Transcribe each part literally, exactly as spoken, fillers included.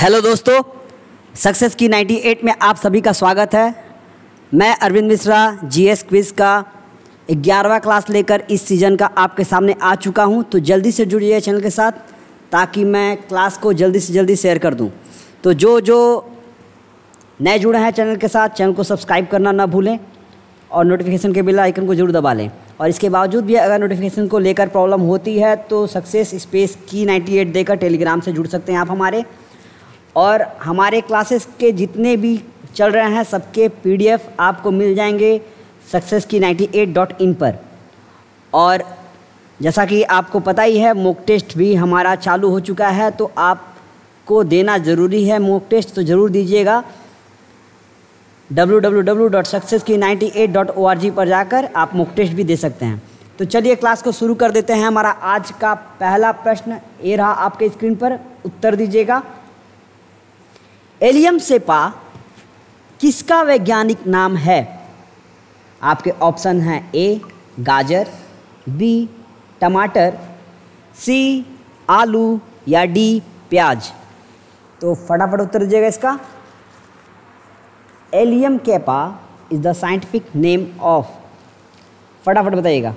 Hello दोस्तों, success की अट्ठानवे में आप सभी का स्वागत है। मैं अरविंद मिश्रा जीएस क्विज का ग्यारहवां क्लास लेकर इस सीज़न का आपके सामने आ चुका हूं। तो जल्दी से जुड़िए चैनल के साथ ताकि मैं क्लास को जल्दी से जल्दी शेयर कर दूं। तो जो जो नए जुड़े हैं चैनल के साथ, चैनल को सब्सक्राइब करना ना भूलें और नोटिफिकेशन के बेल आइकन को जरूर दबा लें। और इसके बावजूद भी अगर नोटिफिकेशन को लेकर प्रॉब्लम होती है तो सक्सेस स्पेस की अट्ठानवे देकर टेलीग्राम से जुड़ सकते हैं आप हमारे। और हमारे क्लासेस के जितने भी चल रहे हैं सबके पीडीएफ आपको मिल जाएंगे सक्सेस की अट्ठानवे डॉट इन पर। और जैसा कि आपको पता ही है, मॉक टेस्ट भी हमारा चालू हो चुका है, तो आपको देना ज़रूरी है मॉक टेस्ट, तो ज़रूर दीजिएगा। W W W dot success की अट्ठानवे डॉट ओ आर जी पर जाकर आप मॉक टेस्ट भी दे सकते हैं। तो चलिए क्लास को शुरू कर देते हैं। हमारा आज का पहला प्रश्न ये रहा आपके स्क्रीन पर, उत्तर दीजिएगा। एलियम सेपा किसका वैज्ञानिक नाम है? आपके ऑप्शन हैं ए गाजर, बी टमाटर, सी आलू या डी प्याज। तो फटाफट उत्तर दीजिएगा इसका। Allium cepa is the scientific name of, फटाफट बताइएगा।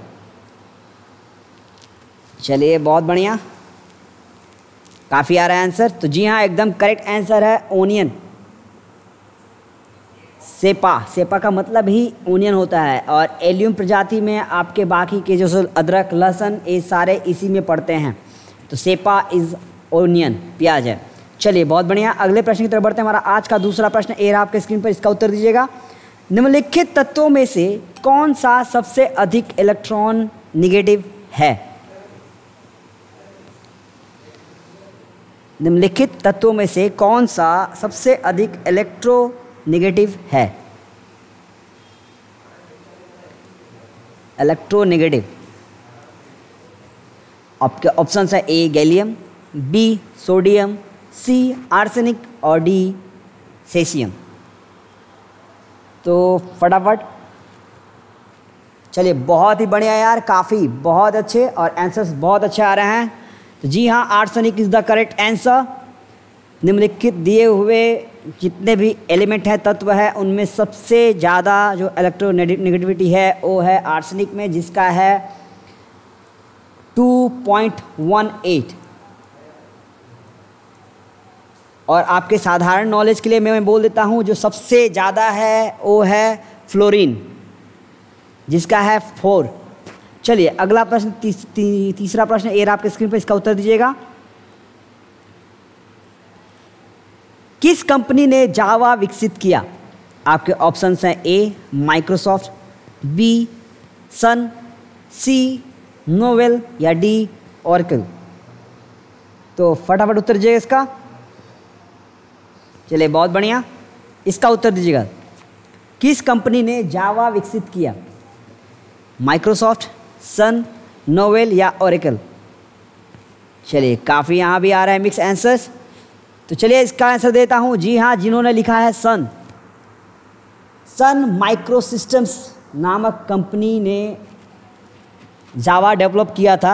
चलिए बहुत बढ़िया, काफ़ी आ रहा है आंसर। तो जी हाँ, एकदम करेक्ट आंसर है ओनियन। सेपा, सेपा का मतलब ही ओनियन होता है। और एलियम प्रजाति में आपके बाकी के जो अदरक, लहसुन, ये सारे इसी में पड़ते हैं। तो सेपा इज ओनियन, प्याज है। चलिए बहुत बढ़िया, अगले प्रश्न की तरफ बढ़ते हैं। हमारा आज का दूसरा प्रश्न ए रहा आपके स्क्रीन पर, इसका उत्तर दीजिएगा। निम्नलिखित तत्वों में से कौन सा सबसे अधिक इलेक्ट्रॉन निगेटिव है? निम्नलिखित तत्वों में से कौन सा सबसे अधिक इलेक्ट्रोनेगेटिव है? इलेक्ट्रोनेगेटिव आपके ऑप्शन है A gallium, B sodium, C arsenic और डी सेसियम। तो फटाफट चलिए, बहुत ही बढ़िया यार, काफ़ी बहुत अच्छे और आंसर्स बहुत अच्छे आ रहे हैं। तो जी हाँ, arsenic is the correct answer. निम्नलिखित दिए हुए जितने भी एलिमेंट हैं, तत्व है, उनमें सबसे ज़्यादा जो इलेक्ट्रोनेगेटिविटी है वो है आर्सेनिक में, जिसका है टू पॉइंट वन एट। और आपके साधारण नॉलेज के लिए मैं बोल देता हूँ, जो सबसे ज़्यादा है वो है फ्लोरीन, जिसका है फोर। चलिए अगला प्रश्न, तीस, ती, तीसरा प्रश्न ए आपके स्क्रीन पर, इसका उत्तर दीजिएगा। किस कंपनी ने जावा विकसित किया? आपके ऑप्शंस हैं A Microsoft, B Sun, C Novell या डी ऑरेकल। तो फटाफट उत्तर दीजिएगा इसका। चलिए बहुत बढ़िया, इसका उत्तर दीजिएगा। किस कंपनी ने जावा विकसित किया? माइक्रोसॉफ्ट, सन, नोवेल या ऑरेकल। चलिए काफ़ी यहाँ भी आ रहा है मिक्स आंसर्स। तो चलिए इसका आंसर देता हूँ। जी हाँ, जिन्होंने लिखा है सन, सन माइक्रोसिस्टम्स नामक कंपनी ने जावा डेवलप किया था।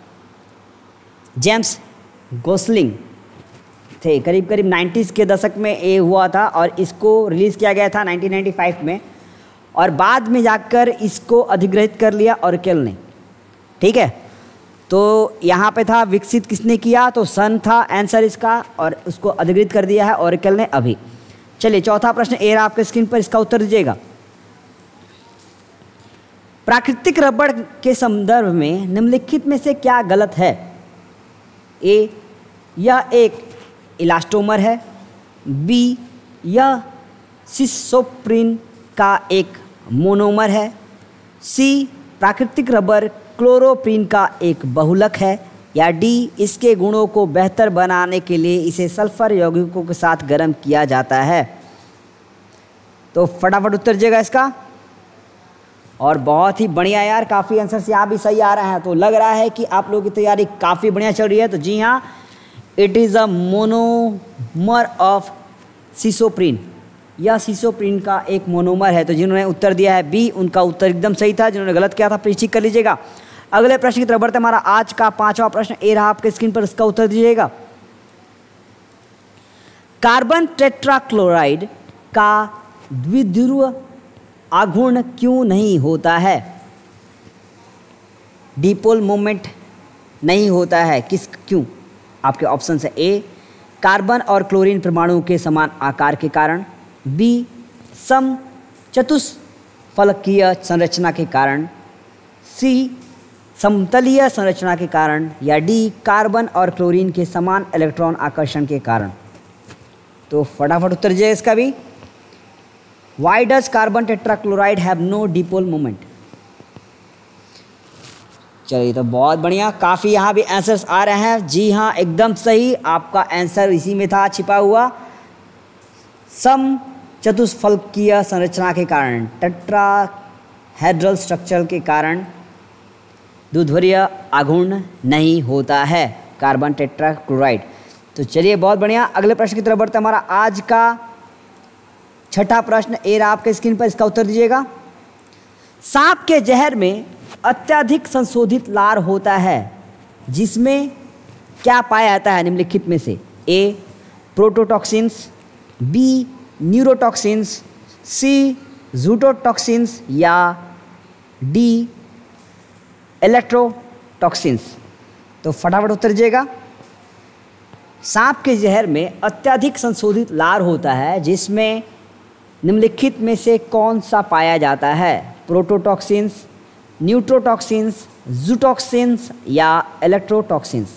जेम्स गोसलिंग थे, करीब करीब नाइन्टीज़ के दशक में ये हुआ था और इसको रिलीज़ किया गया था नाइनटीन नाइंटी फाइव में। और बाद में जाकर इसको अधिग्रहित कर लिया ऑरेकल ने। ठीक है, तो यहाँ पे था विकसित किसने किया, तो सन था आंसर इसका, और उसको अधिग्रहित कर दिया है ऑरेकल ने अभी। चलिए चौथा प्रश्न ए रहा आपके स्क्रीन पर, इसका उत्तर दीजिएगा। प्राकृतिक रबड़ के संदर्भ में निम्नलिखित में से क्या गलत है? ए यह एक इलास्टोमर है, बी यह सिसोप्रीन का एक मोनोमर है, सी प्राकृतिक रबर क्लोरोप्रीन का एक बहुलक है, या डी इसके गुणों को बेहतर बनाने के लिए इसे सल्फर यौगिकों के साथ गर्म किया जाता है। तो फटाफट उत्तर दीजिएगा इसका। और बहुत ही बढ़िया यार, काफ़ी आंसर्स यहाँ भी सही आ रहे हैं। तो लग रहा है कि आप लोगों की तैयारी काफ़ी बढ़िया चल रही है। तो जी हाँ, it is a monomer of cisoprene, यह सिसोप्रीन का एक मोनोमर है। तो जिन्होंने उत्तर दिया है बी, उनका उत्तर एकदम सही था। जिन्होंने गलत किया था प्लीज चेक कर लीजिएगा। अगले प्रश्न की तरफ बढ़ते हैं। हमारा आज का पांचवा प्रश्न ए रहा आपके स्क्रीन पर, इसका उत्तर दीजिएगा। कार्बन टेट्राक्लोराइड का द्विध्रुव आघूर्ण क्यों नहीं होता है? डिपोल मोमेंट नहीं होता है, किस क्यों? आपके ऑप्शन है ए कार्बन और क्लोरीन परमाणुओं के समान आकार के कारण, बी सम चतुष्फलकीय संरचना के कारण, सी समतलीय संरचना के कारण, या डी कार्बन और क्लोरीन के समान इलेक्ट्रॉन आकर्षण के कारण। तो फटाफट उत्तर दीजिए इसका भी। Why does carbon tetrachloride have no dipole moment? चलिए, तो बहुत बढ़िया, काफ़ी यहाँ भी आंसर्स आ रहे हैं। जी हाँ, एकदम सही, आपका आंसर इसी में था छिपा हुआ। सम चतुष्फलकीय संरचना के कारण, टेट्राहेड्रल स्ट्रक्चर के कारण द्विध्रुवीय आघूर्ण नहीं होता है कार्बन टेट्राक्लोराइड। तो चलिए, बहुत बढ़िया, अगले प्रश्न की तरफ बढ़ते हैं। हमारा आज का छठा प्रश्न ए रहा आपके स्क्रीन पर, इसका उत्तर दीजिएगा। सांप के जहर में अत्यधिक संशोधित लार होता है जिसमें क्या पाया जाता है निम्नलिखित में से? ए प्रोटोटॉक्सिन्स, बी न्यूरोटॉक्सिन्स, सी जूटोटॉक्सिन्स, या डी इलेक्ट्रोटॉक्सिन्स। तो फटाफट उत्तर दीजिएगा। सांप के जहर में अत्यधिक संशोधित लार होता है जिसमें निम्नलिखित में से कौन सा पाया जाता है? प्रोटोटॉक्सिन्स, न्यूट्रोटॉक्सिन्स, जूटॉक्सिन्स, या इलेक्ट्रोटॉक्सिन्स।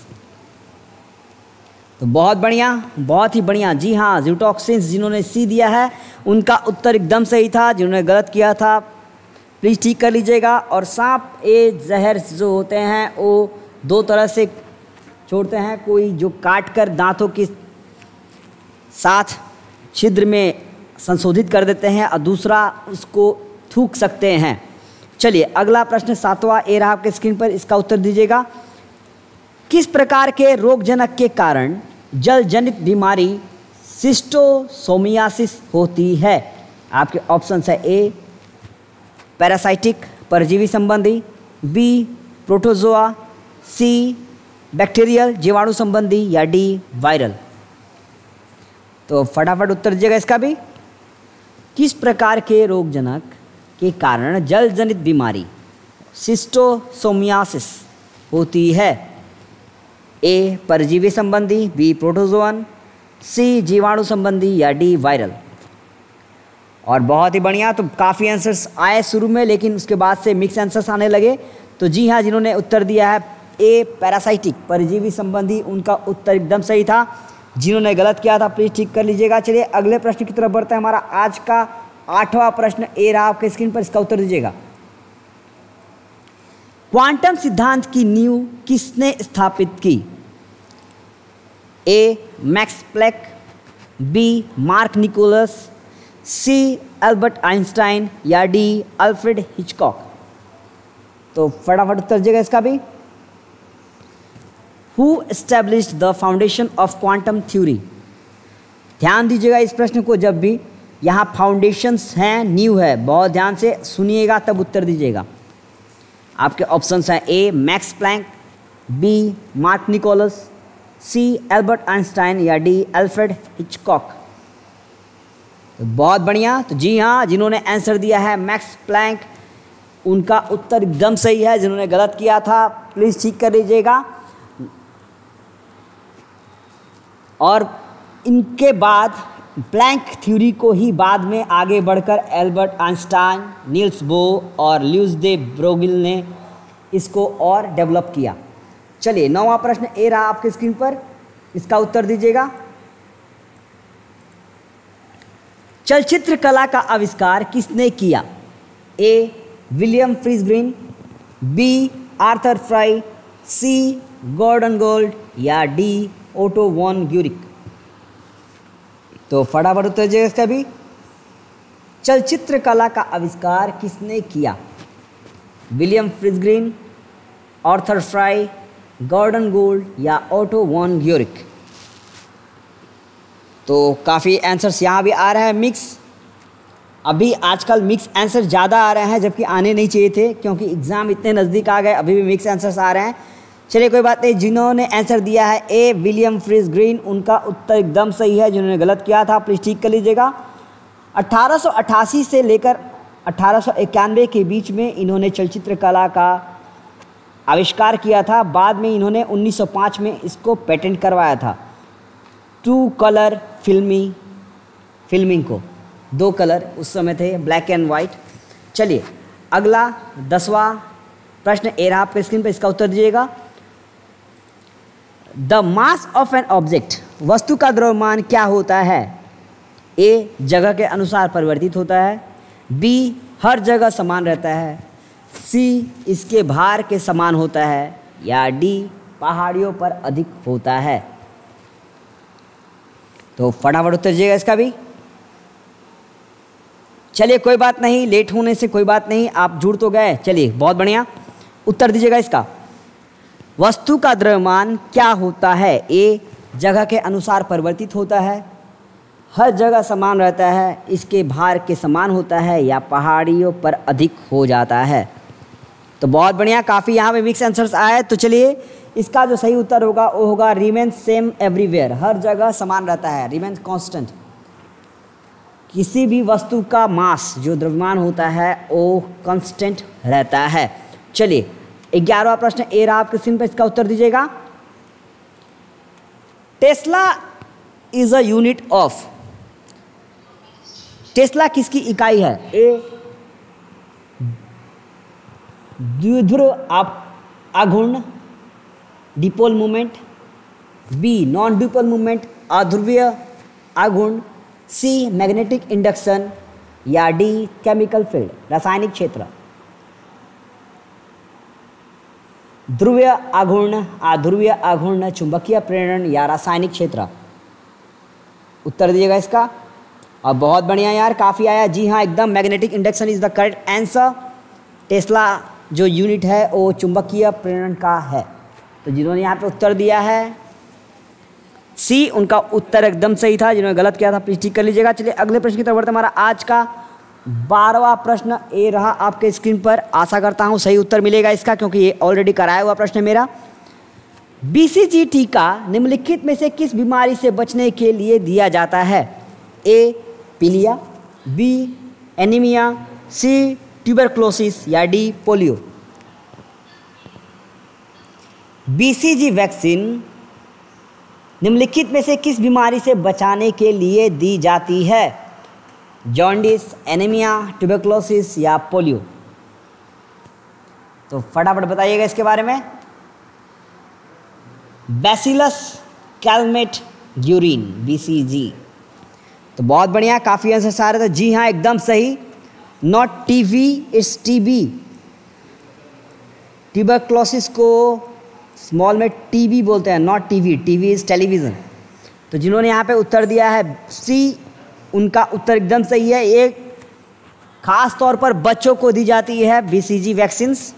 तो बहुत बढ़िया, बहुत ही बढ़िया। जी हाँ, जूटॉक्सिन्स जिन्होंने सी दिया है उनका उत्तर एकदम सही था। जिन्होंने गलत किया था प्लीज़ ठीक कर लीजिएगा। और सांप ए जहर जो होते हैं वो दो तरह से छोड़ते हैं, कोई जो काट कर दांतों के साथ छिद्र में संशोधित कर देते हैं और दूसरा उसको थूक सकते हैं। चलिए, अगला प्रश्न सातवां ए रहा आपके स्क्रीन पर, इसका उत्तर दीजिएगा। किस प्रकार के रोगजनक के कारण जल जनित बीमारी सिस्टोसोमियासिस होती है? आपके ऑप्शन है ए पैरासाइटिक परजीवी संबंधी, बी प्रोटोजोआ, सी बैक्टीरियल जीवाणु संबंधी, या डी वायरल। तो फटाफट उत्तर दीजिएगा इसका भी। किस प्रकार के रोगजनक के कारण जल जनित बीमारी सिस्टोसोमियासिस होती है? ए परजीवी संबंधी, बी प्रोटोजोअन, सी जीवाणु संबंधी, या डी वायरल। और बहुत ही बढ़िया, तो काफ़ी आंसर्स आए शुरू में लेकिन उसके बाद से मिक्स आंसर्स आने लगे। तो जी हाँ, जिन्होंने उत्तर दिया है ए पैरासाइटिक परजीवी संबंधी, उनका उत्तर एकदम सही था। जिन्होंने गलत किया था प्लीज़ ठीक कर लीजिएगा। चलिए, अगले प्रश्न की तरफ बढ़ते हैं। हमारा आज का आठवां प्रश्न ए रहा आपके स्क्रीन पर, इसका उत्तर दीजिएगा। क्वांटम सिद्धांत की नींव किसने स्थापित की? A Max Planck, B Mark Nicholas, C Albert Einstein, या डी अल्फ्रेड हिचकॉक। तो फटाफट उत्तर दीजिएगा इसका भी। Who established the foundation of quantum theory? ध्यान दीजिएगा इस प्रश्न को, जब भी यहाँ फाउंडेशंस हैं, नींव है, बहुत ध्यान से सुनिएगा तब उत्तर दीजिएगा। आपके ऑप्शंस हैं A Max Planck, B Mark Nicholas, C Albert Einstein, या डी अल्फ्रेड हिचकॉक। तो बहुत बढ़िया, तो जी हाँ, जिन्होंने आंसर दिया है मैक्स प्लैंक उनका उत्तर एकदम सही है। जिन्होंने गलत किया था प्लीज़ ठीक कर लीजिएगा। और इनके बाद प्लैंक थ्योरी को ही बाद में आगे बढ़कर एल्बर्ट आइंस्टाइन, नील्स बोर और ल्यूइस दे ब्रोगिल ने इसको और डेवलप किया। चलिए, नौवां प्रश्न ए रहा आपके स्क्रीन पर, इसका उत्तर दीजिएगा। चलचित्र कला का आविष्कार किसने किया? A William Friese Greene, B Arthur Fry, C Gordon Gould, या डी ओटो वॉन ग्यूरिक। तो फटाफट उत्तर दीजिएगा इसका भी। चलचित्र कला का आविष्कार किसने किया? William Friese Greene, Arthur Fry, Gordon Gould, या ओटो वॉन ग्यूरिक। तो काफ़ी आंसर्स यहाँ भी आ रहे हैं मिक्स। अभी आजकल मिक्स आंसर ज़्यादा आ रहे हैं जबकि आने नहीं चाहिए थे, क्योंकि एग्ज़ाम इतने नज़दीक आ गए, अभी भी मिक्स आंसर्स आ रहे हैं। चलिए कोई बात नहीं, जिन्होंने आंसर दिया है ए विलियम फ्रिज ग्रीन, उनका उत्तर एकदम सही है। जिन्होंने गलत किया था प्लीज़ ठीक कर लीजिएगा। अठारह सौ अट्ठासी से लेकर अठारह सौ इक्यानवे के बीच में इन्होंने चलचित्र कला का आविष्कार किया था। बाद में इन्होंने उन्नीस सौ पाँच में इसको पेटेंट करवाया था। टू कलर फिल्मी फिल्मिंग को, दो कलर उस समय थे, ब्लैक एंड वाइट। चलिए अगला दसवां प्रश्न ए रहा आपके स्क्रीन पर, इसका उत्तर दीजिएगा। The mass of an object, वस्तु का द्रव्यमान क्या होता है? ए जगह के अनुसार परिवर्तित होता है, बी हर जगह समान रहता है, सी इसके भार के समान होता है, या डी पहाड़ियों पर अधिक होता है। तो फटाफट उत्तर दीजिएगा इसका भी। चलिए कोई बात नहीं, लेट होने से कोई बात नहीं, आप जुड़ तो गए। चलिए बहुत बढ़िया, उत्तर दीजिएगा इसका। वस्तु का द्रव्यमान क्या होता है? ए जगह के अनुसार परिवर्तित होता है, हर जगह समान रहता है, इसके भार के समान होता है, या पहाड़ियों पर अधिक हो जाता है। तो बहुत बढ़िया, काफ़ी यहाँ पे मिक्स आंसर्स आए। तो चलिए इसका जो सही उत्तर होगा वो होगा रिमेन सेम एवरीवेयर, हर जगह समान रहता है, रिमेन कांस्टेंट। किसी भी वस्तु का मास जो द्रव्यमान होता है वो कांस्टेंट रहता है। चलिए ग्यारहवां प्रश्न ए रहा आपके स्क्रीन पर, इसका उत्तर दीजिएगा। Tesla is a unit of, tesla किसकी इकाई है? ए द्विध्रुव आघूर्ण dipole movement, B non dipole movement अध्रुवीय आघूर्ण, सी मैग्नेटिक इंडक्शन, या डी केमिकल फील्ड रासायनिक क्षेत्र। ध्रुवीय आघूर्ण, अध्रुवीय आघूर्ण, चुंबकीय प्रेरण, या रासायनिक क्षेत्र। उत्तर दीजिएगा इसका। और बहुत बढ़िया यार, काफ़ी आया। जी हाँ, एकदम magnetic induction is the correct answer. Tesla जो यूनिट है वो चुंबकीय प्रेरण का है। तो जिन्होंने यहाँ पे उत्तर दिया है सी, उनका उत्तर एकदम सही था। जिन्होंने गलत किया था प्लीज ठीक कर लीजिएगा। चलिए अगले प्रश्न की तरफ बढ़ते। हमारा आज का बारहवां प्रश्न ए रहा आपके स्क्रीन पर। आशा करता हूँ सही उत्तर मिलेगा इसका, क्योंकि ये ऑलरेडी कराया हुआ प्रश्न है मेरा। बीसीजी टीका निम्नलिखित में से किस बीमारी से बचने के लिए दिया जाता है? ए पीलिया, बी एनीमिया, सी ट्यूबरक्लोसिस, या डी पोलियो। बीसीजी वैक्सीन निम्नलिखित में से किस बीमारी से बचाने के लिए दी जाती है? जॉन्डिस, एनीमिया, ट्यूबरक्लोसिस, या पोलियो। तो फटाफट बताइएगा इसके बारे में। Bacillus Calmette Guerin, BCG. तो बहुत बढ़िया, काफ़ी आंसर सारे। तो जी हाँ, एकदम सही। Not TV, it's TB. Tuberculosis को स्मॉल में टीबी बोलते हैं, not TV. TV is television. तो जिन्होंने यहाँ पे उत्तर दिया है सी, उनका उत्तर एकदम सही है। एक खास तौर पर बच्चों को दी जाती है बीसीजी वैक्सीन्स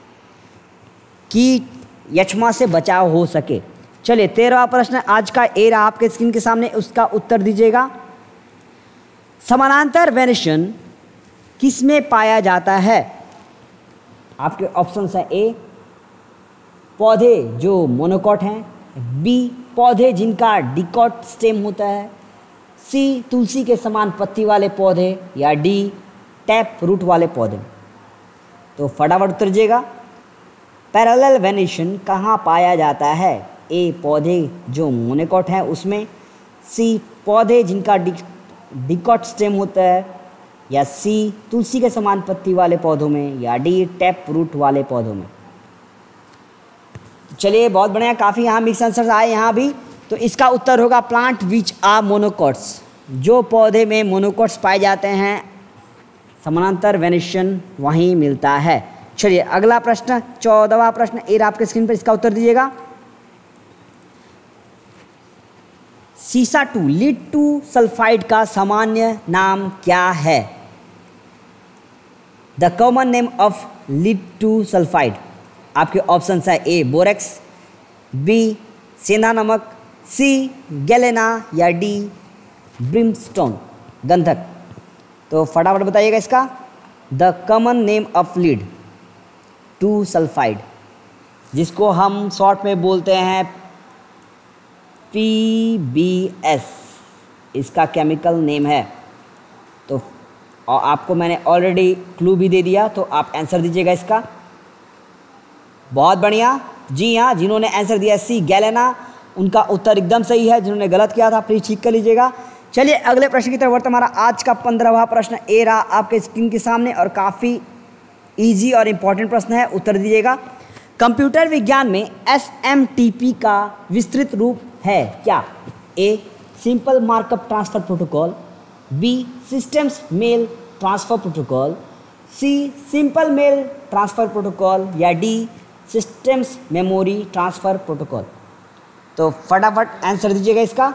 कि यक्ष्मा से बचाव हो सके। चलिए तेरहवां प्रश्न आज का ए रहा आपके स्क्रीन के सामने, उसका उत्तर दीजिएगा। समानांतर वेनेशन किसमें पाया जाता है? आपके ऑप्शंस हैं ए पौधे जो मोनोकॉट हैं, बी पौधे जिनका डिकॉट स्टेम होता है, सी तुलसी के समान पत्ती वाले पौधे, या डी टैप रूट वाले पौधे। तो फटाफट उत्तर दीजिएगा। पैरेलल वेनेशन कहाँ पाया जाता है? ए पौधे जो मोनोकॉट हैं उसमें, सी पौधे जिनका डिकॉट स्टेम होता है, या सी तुलसी के समान पत्ती वाले पौधों में, या डी टैप रूट वाले पौधों में। चलिए बहुत बढ़िया, काफ़ी यहाँ मिक्स आंसर्स आए यहाँ भी। तो इसका उत्तर होगा प्लांट विच आर मोनोकॉट्स, जो पौधे में मोनोकॉट्स पाए जाते हैं समानांतर वेनेशन वहीं मिलता है। चलिए अगला प्रश्न, चौदहवां प्रश्न ए आपके स्क्रीन पर, इसका उत्तर दीजिएगा। सीसा टू लीड टू सल्फाइड का सामान्य नाम क्या है? The common name of lead two sulphide. आपके ऑप्शन है ए बोरेक्स, बी सेंधा नमक, सी गैलेना, या डी ब्रिमस्टोन गंधक। तो फटाफट बताइएगा इसका। The common name of lead two sulphide. जिसको हम शॉर्ट में बोलते हैं पी बी एस, इसका केमिकल नेम है। तो और आपको मैंने ऑलरेडी क्लू भी दे दिया, तो आप आंसर दीजिएगा इसका। बहुत बढ़िया, जी हाँ, जिन्होंने आंसर दिया सी गैलेना, उनका उत्तर एकदम सही है। जिन्होंने गलत किया था प्लीज ठीक कर लीजिएगा। चलिए अगले प्रश्न की तरफ बढ़ते। हमारा आज का पंद्रहवां प्रश्न ए रहा आपके स्क्रीन के सामने और काफ़ी इजी और इम्पॉर्टेंट प्रश्न है, उत्तर दीजिएगा। कंप्यूटर विज्ञान में एस एम टी पी का विस्तृत रूप है क्या? A simple markup transfer protocol, B systems mail transfer protocol, C simple mail transfer protocol या D systems memory transfer protocol. तो फटाफट आंसर दीजिएगा इसका।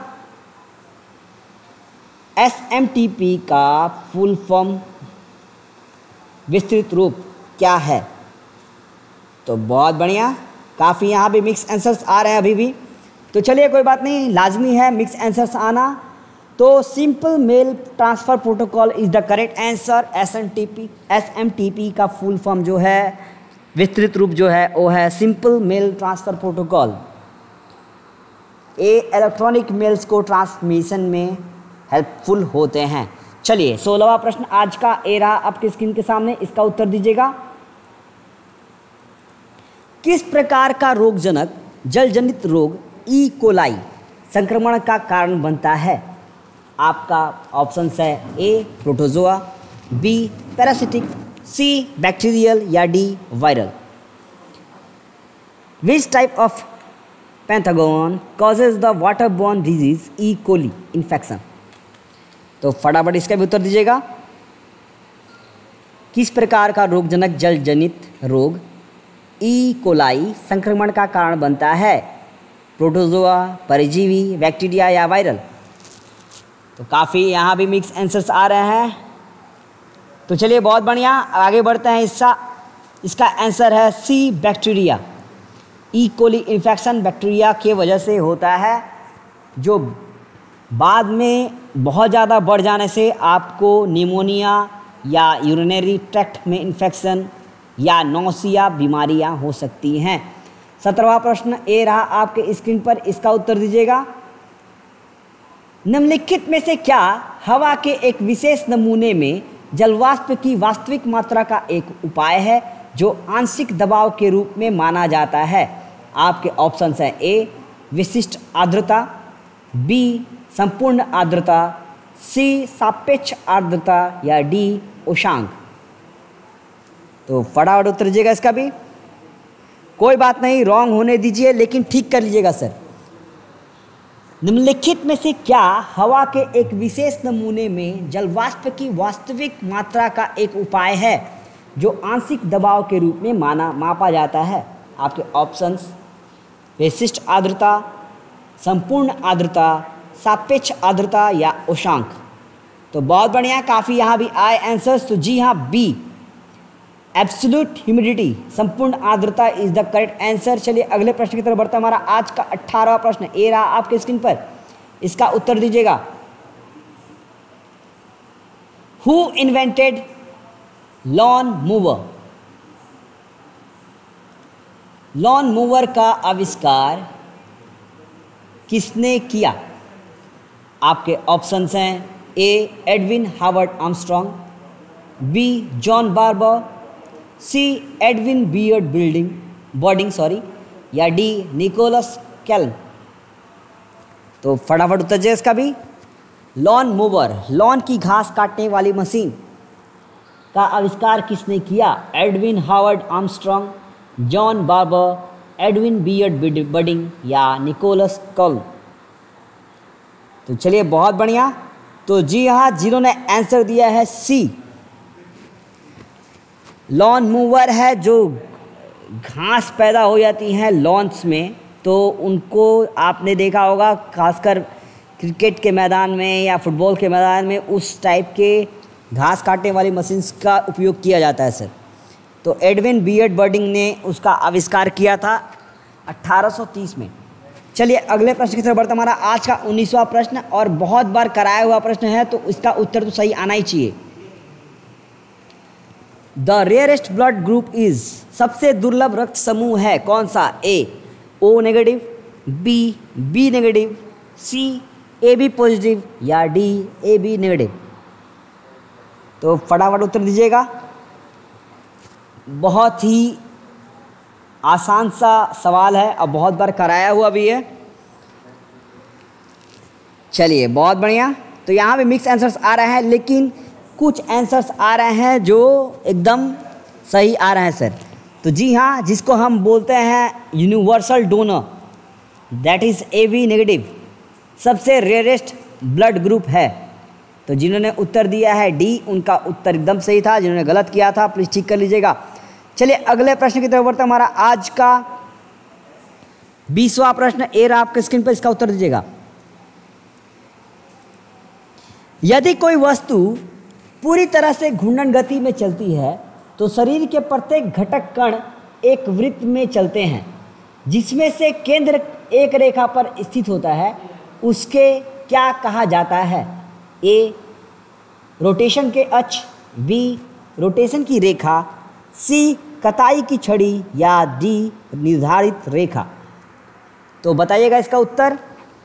एस एम टी पी का फुल फॉर्म विस्तृत रूप क्या है? तो बहुत बढ़िया, काफ़ी यहाँ भी मिक्स आंसर्स आ रहे हैं अभी भी। तो चलिए कोई बात नहीं, लाजमी है मिक्स आंसर्स आना। तो simple mail transfer protocol is the correct answer. S M T P S M T P का फुल फॉर्म जो है, विस्तृत रूप जो है वो है सिंपल मेल ट्रांसफ़र प्रोटोकॉल। ये इलेक्ट्रॉनिक मेल्स को ट्रांसमिशन में हेल्पफुल होते हैं। चलिए सोलहवां प्रश्न आज का ए रहा आपके स्क्रीन के सामने, इसका उत्तर दीजिएगा। किस प्रकार का रोगजनक जलजनित रोग ई कोलाई संक्रमण का कारण बनता है? आपका ऑप्शन है A protozoa, B parasitic, C bacterial या D viral. Which type of pathogen causes the waterborne disease E coli infection? तो फटाफट इसका भी उत्तर दीजिएगा। किस प्रकार का रोगजनक जल जनित रोग ई कोलाई संक्रमण का कारण बनता है? प्रोटोजोआ, परजीवी, बैक्टीरिया या वायरल? तो काफ़ी यहाँ भी मिक्स आंसर्स आ रहे हैं। तो चलिए बहुत बढ़िया, आगे बढ़ते हैं। इसका इसका आंसर है C bacteria. E coli infection bacteria के वजह से होता है, जो बाद में बहुत ज़्यादा बढ़ जाने से आपको निमोनिया या यूरिनरी ट्रैक्ट में इन्फेक्शन या नौसिया बीमारियां हो सकती हैं। सत्रहवां प्रश्न ए रहा आपके स्क्रीन पर, इसका उत्तर दीजिएगा। निम्नलिखित में से क्या हवा के एक विशेष नमूने में जलवाष्प की वास्तविक मात्रा का एक उपाय है जो आंशिक दबाव के रूप में माना जाता है? आपके ऑप्शंस हैं ए विशिष्ट आर्द्रता, बी संपूर्ण आर्द्रता, सी सापेक्ष आर्द्रता या डी उषांक। तो फटाफट उत्तर दीजिएगा इसका भी। कोई बात नहीं, रॉन्ग होने दीजिए लेकिन ठीक कर लीजिएगा सर। निम्नलिखित में से क्या हवा के एक विशेष नमूने में जलवाष्प की वास्तविक मात्रा का एक उपाय है जो आंशिक दबाव के रूप में माना मापा जाता है? आपके ऑप्शंस विशिष्ट आर्द्रता, संपूर्ण आर्द्रता, सापेक्ष आर्द्रता या उषांक। तो बहुत बढ़िया, काफ़ी यहाँ भी आए आंसर्स। तो जी हाँ, बी एब्सोल्यूट ह्यूमिडिटी, संपूर्ण आर्द्रता इज द करेक्ट आंसर। चलिए अगले प्रश्न की तरफ बढ़ता है। हमारा आज का अट्ठारहवां प्रश्न ए रहा आपके स्क्रीन पर, इसका उत्तर दीजिएगा। Who invented lawn mower? Lawn mower का आविष्कार किसने किया? आपके ऑप्शंस हैं A Edwin Howard Armstrong, B John Barber, C Edwin Beard building boarding sorry या डी निकोलस कैल्म। तो फटाफट उत्तर दीजिए इसका भी। लॉन मूवर, लॉन की घास काटने वाली मशीन का आविष्कार किसने किया? Edwin Howard Armstrong, John Barber, Edwin Beard Budding या निकोलस कैल्म। तो चलिए बहुत बढ़िया। तो जी हाँ, जिन्होंने आंसर दिया है सी, लॉन मूवर है जो घास पैदा हो जाती हैं लॉन्स में, तो उनको आपने देखा होगा खासकर क्रिकेट के मैदान में या फुटबॉल के मैदान में उस टाइप के घास काटने वाली मशीन्स का उपयोग किया जाता है सर। तो एडविन बियर्ड बर्डिंग ने उसका आविष्कार किया था अट्ठारह सौ तीस में। चलिए अगले प्रश्न की तरफ बढ़ते। हमारा आज का उन्नीसवां प्रश्न और बहुत बार कराया हुआ प्रश्न है, तो इसका उत्तर तो सही आना ही चाहिए। The rarest blood group is, सबसे दुर्लभ रक्त समूह है कौन सा? A O negative, B B negative, C A B positive या डी ए बी नेगेटिव। तो फटाफट उत्तर दीजिएगा। बहुत ही आसान सा सवाल है और बहुत बार कराया हुआ भी है। चलिए बहुत बढ़िया। तो यहाँ पे मिक्स आंसर्स आ रहे हैं, लेकिन कुछ आंसर्स आ रहे हैं जो एकदम सही आ रहे हैं सर। तो जी हाँ, जिसको हम बोलते हैं universal donor, that is A B negative, सबसे रेयरेस्ट ब्लड ग्रुप है। तो जिन्होंने उत्तर दिया है डी, उनका उत्तर एकदम सही था। जिन्होंने गलत किया था प्लीज़ ठीक कर लीजिएगा। चलिए अगले प्रश्न की तरफ बढ़ते हैं। हमारा आज का बीसवां प्रश्न ए रहा आपके स्क्रीन पर, इसका उत्तर दीजिएगा। यदि कोई वस्तु पूरी तरह से घूर्णन गति में चलती है तो शरीर के प्रत्येक घटक कण एक वृत्त में चलते हैं, जिसमें से केंद्र एक रेखा पर स्थित होता है। उसके क्या कहा जाता है? ए रोटेशन के अक्ष, बी रोटेशन की रेखा, सी कताई की छड़ी या डी निर्धारित रेखा। तो बताइएगा इसका उत्तर।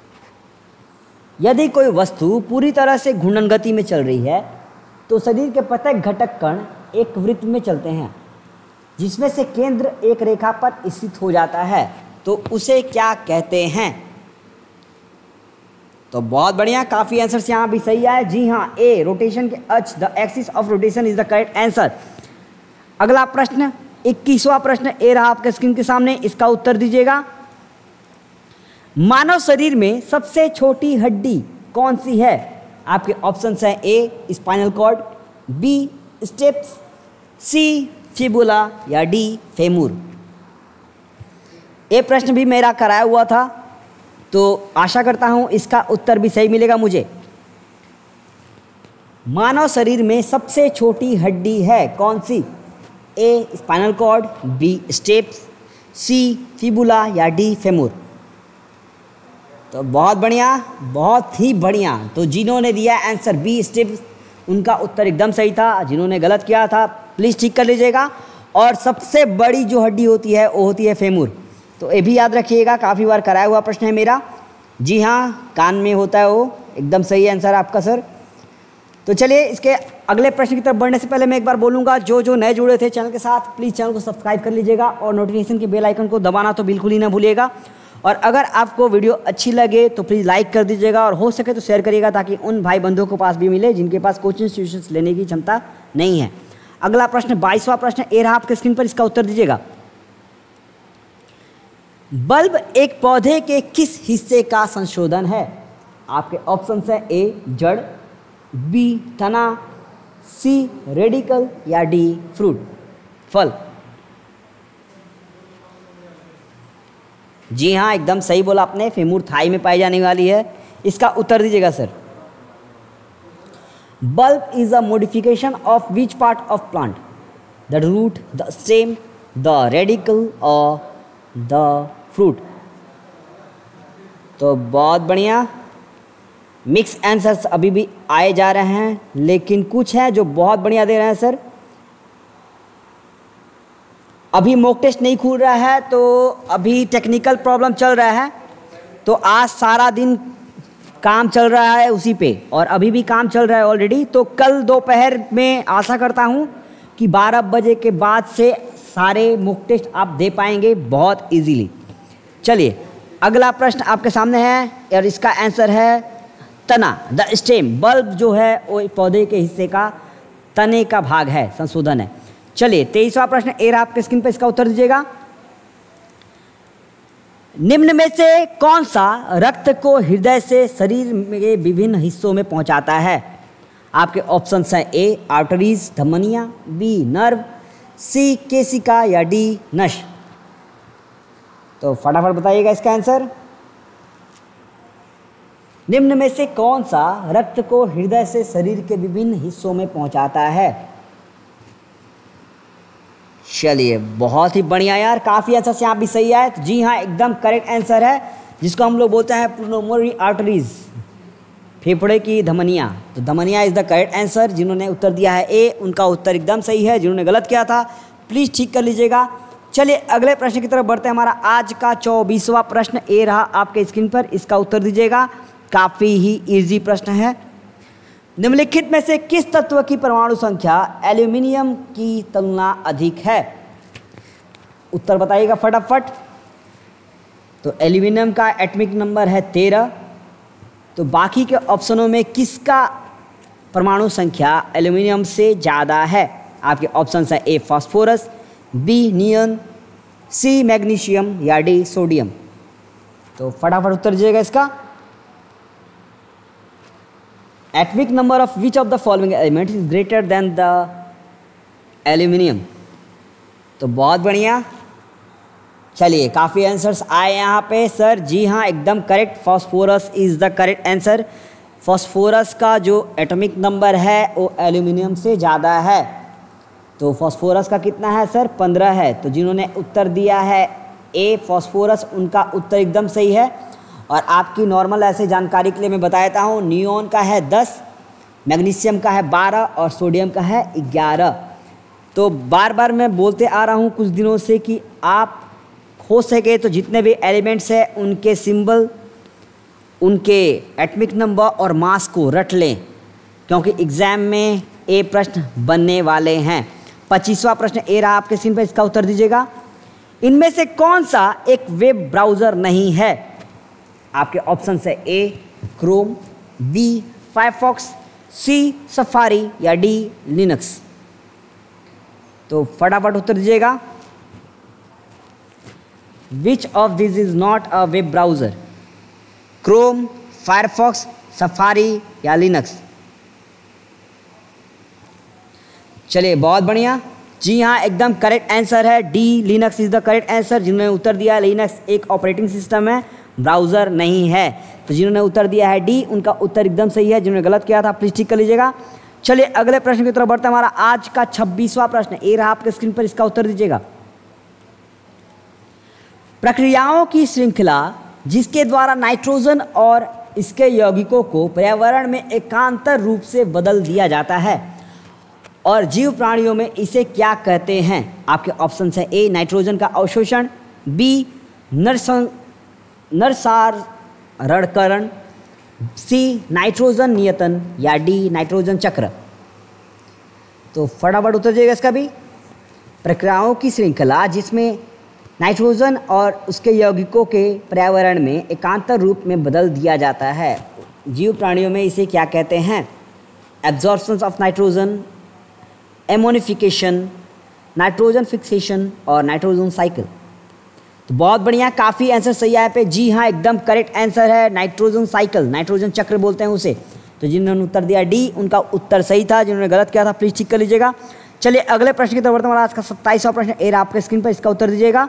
यदि कोई वस्तु पूरी तरह से घूर्णन गति में चल रही है तो शरीर के प्रत्येक घटक कण एक वृत्त में चलते हैं, जिसमें से केंद्र एक रेखा पर स्थित हो जाता है, तो उसे क्या कहते हैं? तो बहुत बढ़िया, काफ़ी आंसर्स यहाँ भी सही आए। जी हाँ, ए रोटेशन के अक्ष, the axis of rotation is the correct answer. अगला प्रश्न इक्कीसवां प्रश्न ए रहा आपके स्क्रीन के सामने, इसका उत्तर दीजिएगा। मानव शरीर में सबसे छोटी हड्डी कौन सी है? आपके ऑप्शंस हैं A spinal cord, B stapes, C fibula या डी फेमूर। ये प्रश्न भी मेरा कराया हुआ था, तो आशा करता हूं इसका उत्तर भी सही मिलेगा मुझे। मानव शरीर में सबसे छोटी हड्डी है कौन सी? A spinal cord, B stapes, C fibula या डी फेमूर। तो बहुत बढ़िया, बहुत ही बढ़िया। तो जिन्होंने दिया आंसर बी स्टेप्स, उनका उत्तर एकदम सही था। जिन्होंने गलत किया था प्लीज़ ठीक कर लीजिएगा। और सबसे बड़ी जो हड्डी होती है वो होती है फेमूर। तो ये भी याद रखिएगा, काफ़ी बार कराया हुआ प्रश्न है मेरा। जी हाँ, कान में होता है वो, एकदम सही आंसर आपका सर। तो चलिए इसके अगले प्रश्न की तरफ बढ़ने से पहले मैं एक बार बोलूँगा, जो जो नए जुड़े थे चैनल के साथ प्लीज़ चैनल को सब्सक्राइब कर लीजिएगा और नोटिफिकेशन के बेल आइकन को दबाना तो बिल्कुल ही ना भूलिएगा। और अगर आपको वीडियो अच्छी लगे तो प्लीज़ लाइक कर दीजिएगा और हो सके तो शेयर करिएगा, ताकि उन भाई बंधुओं को पास भी मिले जिनके पास कोचिंग इंस्टीट्यूशन लेने की क्षमता नहीं है। अगला प्रश्न बाईसवां प्रश्न ए रहा आपके स्क्रीन पर, इसका उत्तर दीजिएगा। बल्ब एक पौधे के किस हिस्से का संशोधन है? आपके ऑप्शंस हैं ए जड़, बी तना, सी रेडिकल या डी फ्रूट फल। जी हाँ, एकदम सही बोला आपने, फेमूर थाई में पाई जाने वाली है। इसका उत्तर दीजिएगा sir. Bulb is a modification of which part of plant? The root, the stem, the radicle और द फ्रूट। तो बहुत बढ़िया, मिक्स आंसर्स अभी भी आए जा रहे हैं, लेकिन कुछ हैं जो बहुत बढ़िया दे रहे हैं सर। अभी मॉक टेस्ट नहीं खुल रहा है, तो अभी टेक्निकल प्रॉब्लम चल रहा है, तो आज सारा दिन काम चल रहा है उसी पे, और अभी भी काम चल रहा है ऑलरेडी। तो कल दोपहर में आशा करता हूँ कि बारह बजे के बाद से सारे मॉक टेस्ट आप दे पाएंगे बहुत इजीली। चलिए अगला प्रश्न आपके सामने है और इसका आंसर है तना, द स्टेम। बल्ब जो है वो पौधे के हिस्से का तने का भाग है, संशोधन है। चलिए तेईसवां प्रश्न ए रहा आपके स्क्रीन पर, इसका उत्तर दीजिएगा। निम्न में से कौन सा रक्त को हृदय से शरीर के विभिन्न हिस्सों में पहुंचाता है? आपके ऑप्शंस हैं ए आर्टरीज धमनियां, बी नर्व, सी केशिका या डी नस। तो फटाफट बताइएगा इसका आंसर। निम्न में से कौन सा रक्त को हृदय से शरीर के विभिन्न हिस्सों में पहुंचाता है? चलिए बहुत ही बढ़िया यार, काफ़ी अच्छा से यहाँ भी सही है। तो जी हाँ, एकदम करेक्ट आंसर है, जिसको हम लोग बोलते हैं प्लूमोनरी आर्टरीज। फेफड़े की धमनियाँ, तो धमनियाँ इज़ द करेक्ट आंसर। जिन्होंने उत्तर दिया है ए, उनका उत्तर एकदम सही है। जिन्होंने गलत किया था प्लीज़ ठीक कर लीजिएगा। चलिए अगले प्रश्न की तरफ बढ़ते हैं। हमारा आज का चौबीसवां प्रश्न ए रहा आपके स्क्रीन पर, इसका उत्तर दीजिएगा। काफ़ी ही इजी प्रश्न है। निम्नलिखित में से किस तत्व की परमाणु संख्या एल्यूमिनियम की तुलना अधिक है? उत्तर बताइएगा फटाफट। तो एल्यूमिनियम का एटॉमिक नंबर है तेरह। तो बाकी के ऑप्शनों में किसका परमाणु संख्या एल्यूमिनियम से ज़्यादा है? आपके ऑप्शन है A phosphorus, B neon, C magnesium या डी सोडियम। तो फटाफट उत्तर दीजिएगा इसका। Atomic number of which of the following element is greater than the aluminium? तो बहुत बढ़िया। चलिए काफ़ी आंसर्स आए यहाँ पे सर। जी हाँ एकदम correct, phosphorus is the correct answer. Phosphorus का जो एटॉमिक नंबर है वो एल्यूमिनियम से ज़्यादा है। तो फास्फोरस का कितना है सर? पंद्रह है। तो जिन्होंने उत्तर दिया है ए फास्फोरस, उनका उत्तर एकदम सही है। और आपकी नॉर्मल ऐसे जानकारी के लिए मैं बता देता हूँ, नियॉन का है दस, मैग्नीशियम का है बारह और सोडियम का है ग्यारह। तो बार बार मैं बोलते आ रहा हूँ कुछ दिनों से कि आप हो सके तो जितने भी एलिमेंट्स हैं उनके सिंबल, उनके एटॉमिक नंबर और मास को रट लें, क्योंकि एग्ज़ाम में ए प्रश्न बनने वाले हैं। पच्चीसवां प्रश्न ए रहा आपके स्क्रीन पर, इसका उत्तर दीजिएगा। इनमें से कौन सा एक वेब ब्राउज़र नहीं है? आपके ऑप्शन है A Chrome, B Firefox, C Safari या डी लिनक्स। तो फटाफट उत्तर दीजिएगा। Which of this is not a web browser? Chrome, Firefox, Safari या लिनक्स? चलिए बहुत बढ़िया। जी हाँ एकदम करेक्ट आंसर है D Linux is the correct answer. जिन्होंने उत्तर दिया है लिनक्स एक ऑपरेटिंग सिस्टम है, ब्राउज़र नहीं है। तो जिन्होंने उत्तर दिया है डी, उनका उत्तर एकदम सही है। जिन्होंने गलत किया था प्लीज़ ठीक कर लीजिएगा। चलिए अगले प्रश्न की तरफ बढ़ते हैं। हमारा आज का छब्बीसवां प्रश्न ए रहा आपके स्क्रीन पर, इसका उत्तर दीजिएगा। प्रक्रियाओं की श्रृंखला जिसके द्वारा नाइट्रोजन और इसके यौगिकों को पर्यावरण में एकांतर रूप से बदल दिया जाता है और जीव प्राणियों में इसे क्या कहते हैं? आपके ऑप्शन है ए नाइट्रोजन का अवशोषण, बी नरसं नरसारणकरण, सी नाइट्रोजन नियतन या डी नाइट्रोजन चक्र। तो फटाफट उत्तर दीजिएगा इसका भी। प्रक्रियाओं की श्रृंखला जिसमें नाइट्रोजन और उसके यौगिकों के पर्यावरण में एकांतर रूप में बदल दिया जाता है, जीव प्राणियों में इसे क्या कहते हैं? Absorption of nitrogen, ammonification, nitrogen fixation और नाइट्रोजन साइकिल। तो बहुत बढ़िया, काफ़ी आंसर सही है पे। जी हाँ एकदम करेक्ट आंसर है नाइट्रोजन साइकिल, नाइट्रोजन चक्र बोलते हैं उसे। तो जिन्होंने उत्तर दिया डी, उनका उत्तर सही था। जिन्होंने गलत किया था प्लीज़ ठीक कर लीजिएगा। चलिए अगले प्रश्न की तरफ बढ़ते हैं। हमारा आज का सत्ताईसवां प्रश्न ए रहा आपके स्क्रीन पर, इसका उत्तर दीजिएगा।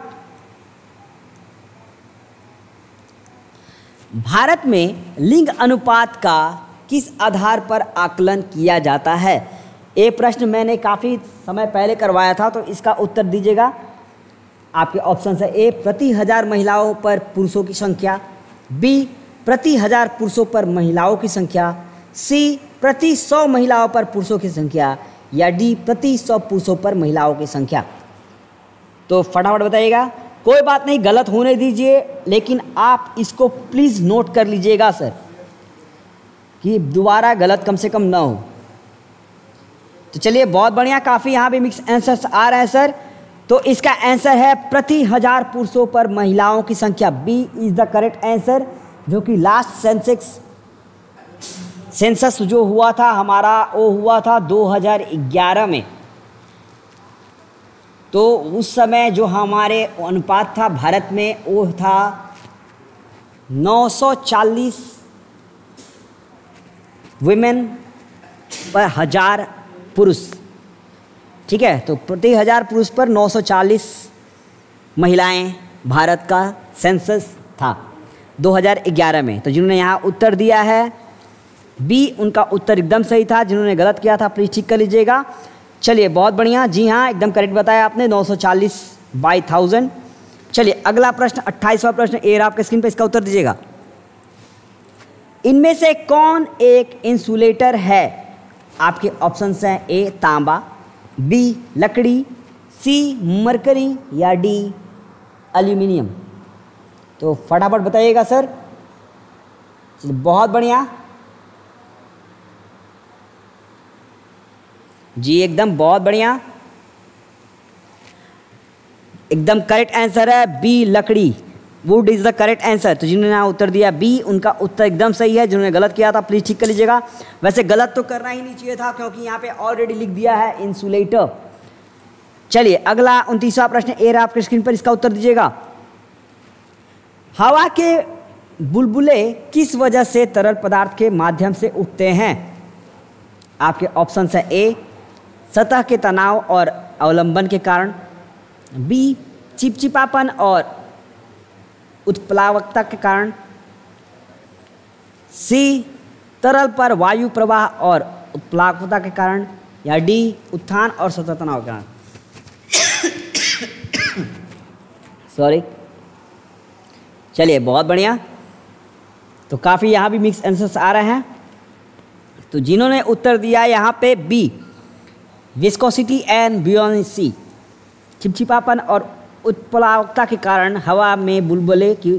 भारत में लिंग अनुपात का किस आधार पर आकलन किया जाता है? ये प्रश्न मैंने काफ़ी समय पहले करवाया था, तो इसका उत्तर दीजिएगा। आपके ऑप्शन है ए प्रति हजार महिलाओं पर पुरुषों की संख्या, बी प्रति हजार पुरुषों पर महिलाओं की संख्या, सी प्रति सौ महिलाओं पर पुरुषों की संख्या या डी प्रति सौ पुरुषों पर महिलाओं की संख्या। तो फटाफट बताइएगा। कोई बात नहीं, गलत होने दीजिए, लेकिन आप इसको प्लीज़ नोट कर लीजिएगा सर, कि दोबारा गलत कम से कम ना हो। तो चलिए बहुत बढ़िया, काफ़ी यहाँ पे मिक्स आंसर्स आ रहे हैं सर। तो इसका आंसर है प्रति हजार पुरुषों पर महिलाओं की संख्या, B is the correct answer. जो कि लास्ट सेंसेक्स सेंसस जो हुआ था हमारा, वो हुआ था दो हज़ार ग्यारह में। तो उस समय जो हमारे अनुपात था भारत में, वो था नौ सौ चालीस वुमेन पर हजार पुरुष। ठीक है, तो प्रति हजार पुरुष पर नौ सौ चालीस महिलाएं भारत का सेंसस था दो हज़ार ग्यारह में। तो जिन्होंने यहाँ उत्तर दिया है बी, उनका उत्तर एकदम सही था। जिन्होंने गलत किया था प्लीज़ ठीक कर लीजिएगा। चलिए बहुत बढ़िया, जी हाँ एकदम करेक्ट बताया आपने, नौ सौ चालीस बाई थाउजेंड। चलिए अगला प्रश्न अट्ठाईसवां प्रश्न ए रहा आपके स्क्रीन पर, इसका उत्तर दीजिएगा। इनमें से कौन एक इंसुलेटर है? आपके ऑप्शंस हैं ए तांबा, बी लकड़ी, सी मरकरी या डी एल्यूमिनियम। तो फटाफट बताइएगा सर। बहुत बढ़िया जी, एकदम बहुत बढ़िया, एकदम करेक्ट आंसर है बी लकड़ी। Wood is the correct answer. तो जिन्होंने यहाँ उत्तर दिया बी, उनका उत्तर एकदम सही है। जिन्होंने गलत किया था प्लीज ठीक कर लीजिएगा। वैसे गलत तो करना ही नहीं चाहिए था क्योंकि यहाँ पे ऑलरेडी लिख दिया है इंसुलेटर। चलिए अगला उनतीसवां प्रश्न ए रहा आपके स्क्रीन पर, इसका उत्तर दीजिएगा। हवा के बुलबुले किस वजह से तरल पदार्थ के माध्यम से उठते हैं? आपके ऑप्शन है ए सतह के तनाव और अवलंबन के कारण, बी चिपचिपापन और उत्प्लावकता के कारण, सी तरल पर वायु प्रवाह और उत्प्लावकता के कारण, या डी उत्थान और सतह तनाव के कारण। सॉरी। चलिए बहुत बढ़िया। तो काफ़ी यहाँ भी मिक्स आंसर्स आ रहे हैं। तो जिन्होंने उत्तर दिया यहाँ पे बी विस्कोसिटी एंड ब्यूयेंसी, चिपचिपापन और उत्प्लावकता के कारण हवा में बुलबुले की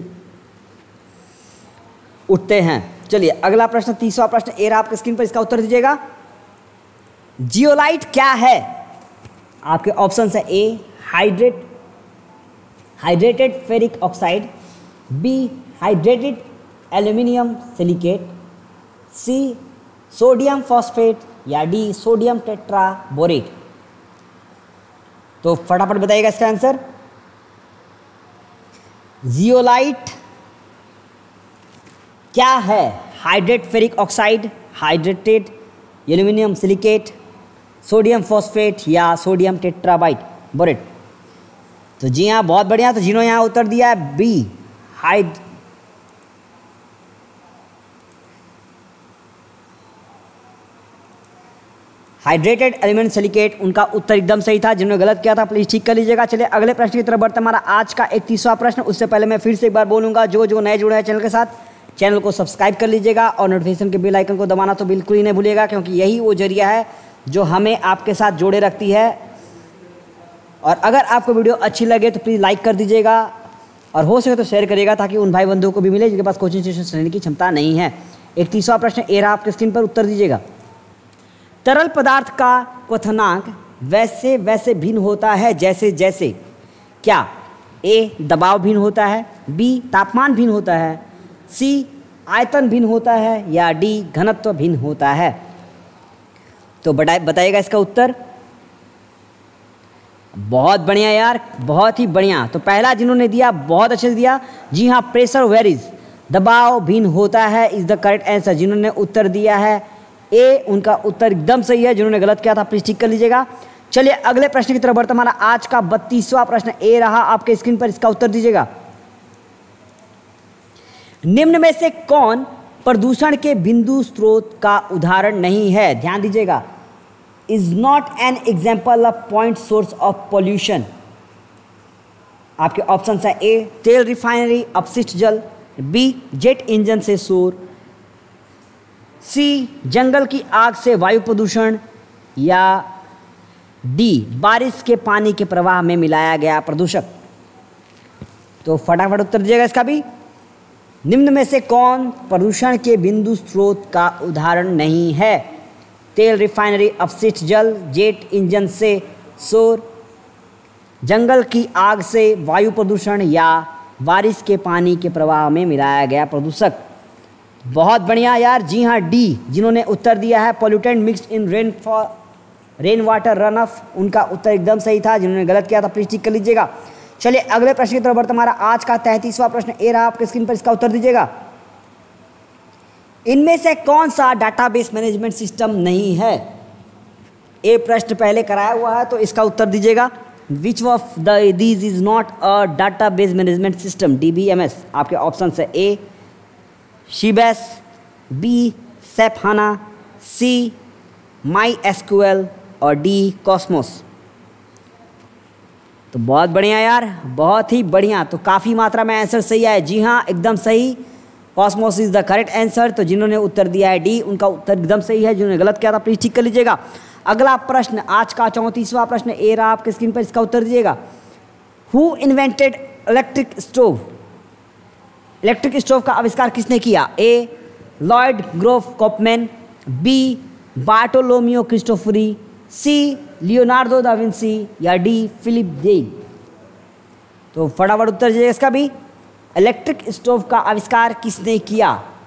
उठते हैं। चलिए अगला प्रश्न, तीसरा प्रश्न ए रहा आपके स्क्रीन पर, इसका उत्तर दीजिएगा। जियोलाइट क्या है? आपके ऑप्शन है A hydrate hydrated ferric oxide, B hydrated aluminium silicate, C sodium phosphate या डी सोडियम टेट्राबोरेट। तो फटाफट बताइएगा इसका आंसर। जियोलाइट क्या है? Hydrate ferric oxide, hydrated aluminium silicate, sodium phosphate या सोडियम टेट्राबाइट बोरेट। तो जी हाँ बहुत बढ़िया। तो जिन्होंने यहाँ उत्तर दिया है B hyd hydrated element silicate, उनका उत्तर एकदम सही था। जिन्होंने गलत किया था प्लीज ठीक कर लीजिएगा। चलिए अगले प्रश्न की तरफ बढ़ते हमारा आज का इकतीसवां प्रश्न। उससे पहले मैं फिर से एक बार बोलूंगा, जो जो नए जुड़े हैं चैनल के साथ, चैनल को सब्सक्राइब कर लीजिएगा और नोटिफिकेशन के बेल आइकन को दबाना तो बिल्कुल ही नहीं भूलिएगा, क्योंकि यही वो जरिया है जो हमें आपके साथ जोड़े रखती है। और अगर आपको वीडियो अच्छी लगे तो प्लीज़ लाइक कर दीजिएगा और हो सके तो शेयर करिएगा, ताकि उन भाई बंधुओं को भी मिले जिनके पास कोचिंग सेशन लेने की क्षमता नहीं है। इकतीसवां प्रश्न ए रहा आपके स्क्रीन पर, उत्तर दीजिएगा। तरल पदार्थ का क्वथनांक वैसे वैसे भिन्न होता है जैसे जैसे, क्या ए दबाव भिन्न होता है, बी तापमान भिन्न होता है, सी आयतन भिन्न होता है या डी घनत्व भिन्न होता है? तो बताइएगा इसका उत्तर। बहुत बढ़िया यार, बहुत ही बढ़िया। तो पहला जिन्होंने दिया बहुत अच्छे से दिया। जी हाँ, प्रेशर वेरीज, दबाव भिन्न होता है इज द करेक्ट आंसर। जिन्होंने उत्तर दिया है ए, उनका उत्तर एकदम सही है। जिन्होंने गलत किया था प्लीज ठीक कर लीजिएगा। चलिए अगले प्रश्न की तरफ बढ़ते हमारा आज का बत्तीसवां प्रश्न ए रहा आपके स्क्रीन पर, इसका उत्तर दीजिएगा। निम्न में से कौन प्रदूषण के बिंदु स्रोत का उदाहरण नहीं है? ध्यान दीजिएगा। Is not an example of point source of pollution. आपके ऑप्शन है ए तेल रिफाइनरी अपशिष्ट जल, बी जेट इंजन से शोर, सी जंगल की आग से वायु प्रदूषण या डी बारिश के पानी के प्रवाह में मिलाया गया प्रदूषक। तो फटाफट उत्तर दीजिएगा इसका भी। निम्न में से कौन प्रदूषण के बिंदु स्रोत का उदाहरण नहीं है? तेल रिफाइनरी अपशिष्ट जल, जेट इंजन से शोर, जंगल की आग से वायु प्रदूषण या बारिश के पानी के प्रवाह में मिलाया गया प्रदूषक। बहुत बढ़िया यार। जी हाँ, डी जिन्होंने उत्तर दिया है pollutant mixed in rain for rain water run off, उनका उत्तर एकदम सही था। जिन्होंने गलत किया था प्लीज ठीक कर लीजिएगा। चलिए अगले प्रश्न की तरफ बढ़ते हमारा आज का तैंतीसवां प्रश्न ए रहा आपके स्क्रीन पर, इसका उत्तर दीजिएगा। इनमें से कौन सा डाटाबेस मैनेजमेंट सिस्टम नहीं है? ए प्रश्न पहले कराया हुआ है तो इसका उत्तर दीजिएगा। Which of the these is not a database management system, D B M S. आपके ऑप्शन है A Sybase, B SAP HANA, C my SQL और डी कॉस्मोस। तो बहुत बढ़िया यार, बहुत ही बढ़िया। तो काफ़ी मात्रा में आंसर सही आए। जी हाँ एकदम सही। Cosmos is the correct answer. तो जिन्होंने उत्तर दिया है डी, उनका उत्तर एकदम सही है। जिन्होंने गलत किया था प्लीज ठीक कर लीजिएगा। अगला प्रश्न, आज का चौंतीसवां प्रश्न ए रहा आपके स्क्रीन पर, इसका उत्तर दीजिएगा। Who invented electric stove? Electric stove का आविष्कार किसने किया? A Lloyd Grove Copeman, B Bartolomeo Cristofori, C Leonardo da Vinci या डी फिलिप डेल। तो फटाफट उत्तर दीजिएगा इसका भी। इलेक्ट्रिक स्टोव का आविष्कार किसने किया?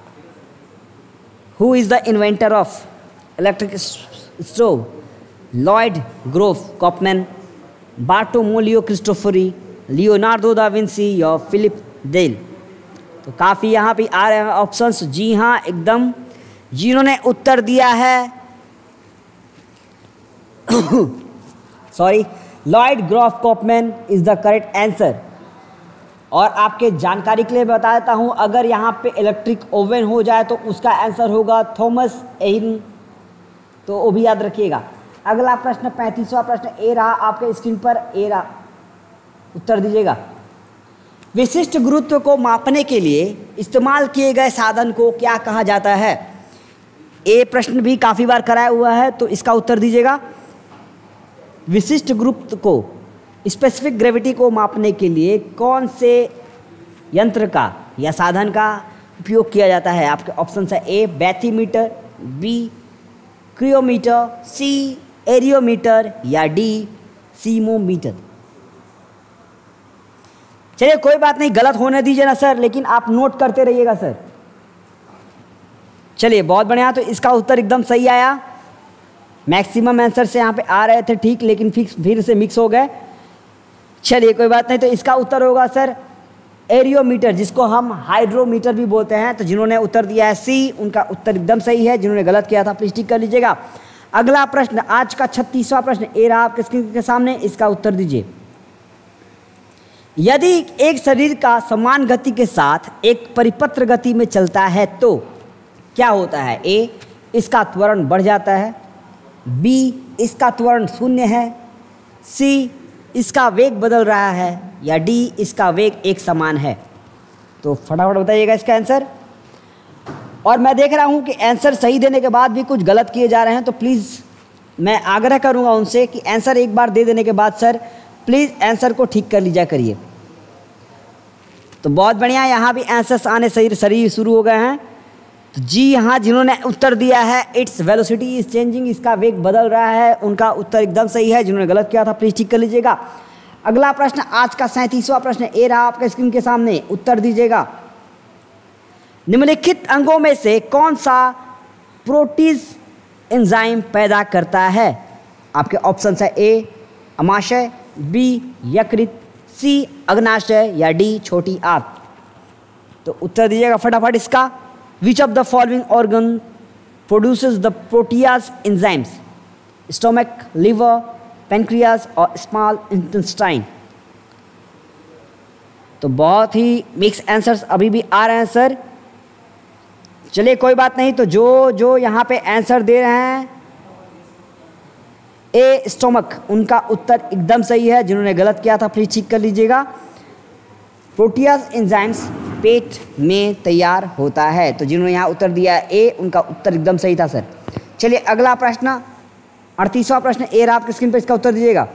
Who is the inventor of electric stove? Lloyd Grove Copeman, Bartolomeo Cristofori, Leonardo da Vinci या फिलिप डेल। तो काफ़ी यहाँ पे आ रहे हैं ऑप्शंस। जी हाँ, एकदम। जिन्होंने उत्तर दिया है sorry Lloyd Grove Copeman is the correct answer. और आपके जानकारी के लिए बता देता हूँ, अगर यहाँ पे इलेक्ट्रिक ओवन हो जाए तो उसका आंसर होगा थॉमस एडिसन, तो वो भी याद रखिएगा। अगला प्रश्न, पैंतीसवां प्रश्न ए रहा आपके स्क्रीन पर, ए रहा, उत्तर दीजिएगा। विशिष्ट गुरुत्व को मापने के लिए इस्तेमाल किए गए साधन को क्या कहा जाता है? ए प्रश्न भी काफ़ी बार कराया हुआ है, तो इसका उत्तर दीजिएगा। विशिष्ट गुरुत्व को, स्पेसिफिक ग्रेविटी को मापने के लिए कौन से यंत्र का या साधन का उपयोग किया जाता है? आपके ऑप्शन है ए बैथीमीटर, बी क्रियोमीटर, सी एरियोमीटर या डी सीमोमीटर। चलिए कोई बात नहीं, गलत होने दीजिए ना सर, लेकिन आप नोट करते रहिएगा सर। चलिए बहुत बढ़िया, तो इसका उत्तर एकदम सही आया। मैक्सिमम आंसर से यहाँ पे आ रहे थे ठीक, लेकिन फिक्स फिर से मिक्स हो गए। चलिए कोई बात नहीं, तो इसका उत्तर होगा सर एरियोमीटर, जिसको हम हाइड्रोमीटर भी बोलते हैं। तो जिन्होंने उत्तर दिया है सी, उनका उत्तर एकदम सही है। जिन्होंने गलत किया था प्लीज टिक कर लीजिएगा। अगला प्रश्न, आज का छत्तीसवां प्रश्न ए रहा आपके स्क्रीन के सामने, इसका उत्तर दीजिए। यदि एक शरीर का समान गति के साथ एक परिपत्र गति में चलता है तो क्या होता है? ए इसका त्वरण बढ़ जाता है, बी इसका त्वरण शून्य है, सी इसका वेग बदल रहा है या डी इसका वेग एक समान है। तो फटाफट बताइएगा इसका आंसर। और मैं देख रहा हूं कि आंसर सही देने के बाद भी कुछ गलत किए जा रहे हैं, तो प्लीज़ मैं आग्रह करूंगा उनसे कि आंसर एक बार दे देने के बाद सर प्लीज़ आंसर को ठीक कर लीजिए करिए। तो बहुत बढ़िया, यहाँ भी आंसर्स आने सही सही शुरू हो गए हैं। तो जी हाँ, जिन्होंने उत्तर दिया है इट्स वेलोसिटी इज चेंजिंग, इसका वेग बदल रहा है, उनका उत्तर एकदम सही है। जिन्होंने गलत किया था प्लीज ठीक कर लीजिएगा। अगला प्रश्न, आज का सैंतीसवां प्रश्न ए रहा आपके स्क्रीन के सामने, उत्तर दीजिएगा। निम्नलिखित अंगों में से कौन सा प्रोटीज एंजाइम पैदा करता है? आपके ऑप्शन है ए अमाशय, बी यकृत, सी अग्नाशय या डी छोटी आंत। तो उत्तर दीजिएगा फटाफट इसका। Which of the following organ produces the protease enzymes? Stomach, liver, pancreas और स्मॉल इंटेस्टाइन। तो बहुत ही मिक्स आंसर्स अभी भी आ रहे हैं सर। चलिए कोई बात नहीं, तो जो जो यहाँ पे आंसर दे रहे हैं ए स्टोमक, उनका उत्तर एकदम सही है। जिन्होंने गलत किया था प्लीज ठीक कर लीजिएगा। प्रोटियाज एंजाइम्स पेट में तैयार होता है। तो जिन्होंने यहाँ उत्तर दिया ए, उनका उत्तर एकदम सही था सर। चलिए अगला प्रश्न, अड़तीसवां प्रश्न ए रहा आपकी स्क्रीन पर, इसका उत्तर दीजिएगा।